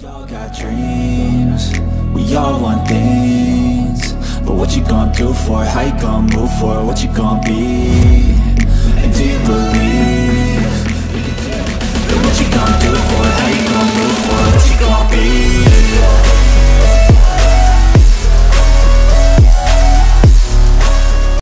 We all got dreams, we all want things, but what you gonna do for it? How you gonna move for it? What you gonna be? And do you believe